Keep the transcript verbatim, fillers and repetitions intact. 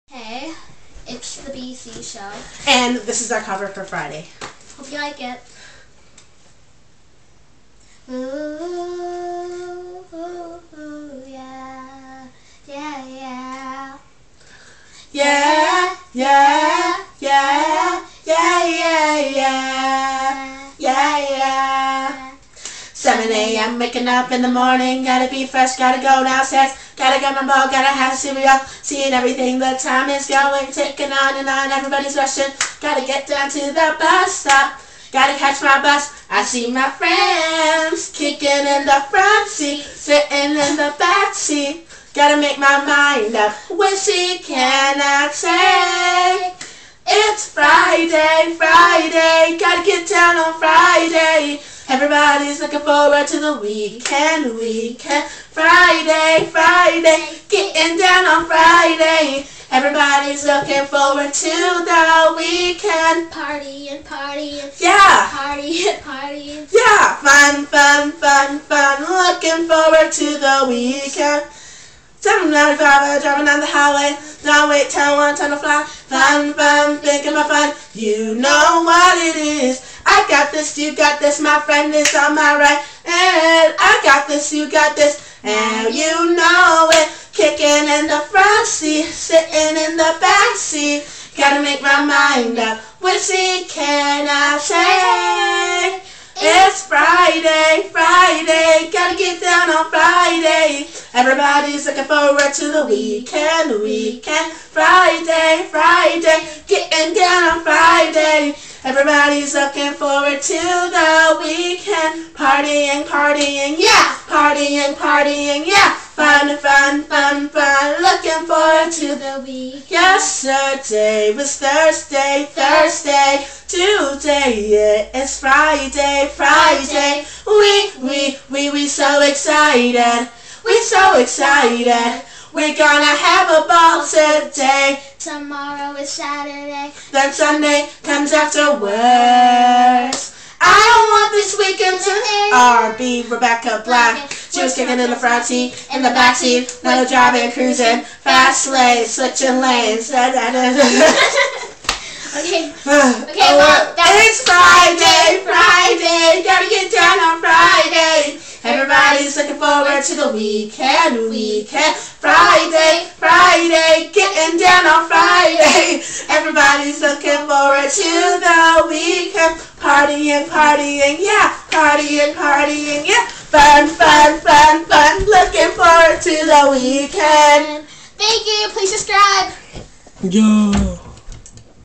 Hey, it's the B C show. And this is our cover for Friday. Hope you like it. Ooh, ooh, ooh, yeah, yeah, yeah. Yeah, yeah, yeah, yeah, yeah, yeah, yeah, yeah. seven a m waking up in the morning, gotta be fresh, gotta go downstairs, gotta get my ball, gotta have cereal, seeing everything, the time is going, ticking on and on, everybody's rushing, gotta get down to the bus stop, gotta catch my bus, I see my friends, kicking in the front seat, sitting in the back seat, gotta make my mind up, which she cannot say. It's Friday, Friday, gotta get down on Friday. Everybody's looking forward to the weekend, weekend. Friday, Friday, getting down on Friday. Everybody's looking forward to the weekend. Partying, partying. Yeah. Partying, partying. Yeah. Fun, fun, fun, fun. Looking forward to the weekend. seven ninety-five, driving down the highway. Don't wait till one time to fly. Fun, fun, thinking about fun. You know what it is. I got this, you got this, my friend is on my right. And I got this, you got this, and you know it. Kicking in the front seat, sitting in the back seat. Gotta make my mind up, which she cannot say. It's Friday, Friday, gotta get down on Friday. Everybody's looking forward to the weekend, weekend. Friday, Friday, getting down on Friday. Everybody's looking forward to the weekend. Partying, partying, yeah. Partying, partying, yeah. Fun, fun, fun, fun. Looking forward to the weekend. Yesterday was Thursday, Thursday. Today it's Friday, Friday. We, we, we, we so excited. We so excited. We're gonna have a ball today. Tomorrow is Saturday. Then Sunday comes afterwards. I don't want this weekend to end. R B Rebecca Black. She was kicking in the front seat, in the back seat. No driving, cruising, fast lane, switching lanes. Da, da, da, da. Okay. Okay, well, it's Friday, Friday. Gotta get down on Friday. Everybody's looking forward to the weekend, weekend. Friday, Friday, getting down on Friday. Everybody's looking forward to the weekend. Partying, partying, yeah. Partying, partying, yeah. Fun, fun, fun, fun. Looking forward to the weekend. Thank you. Please subscribe. Yeah.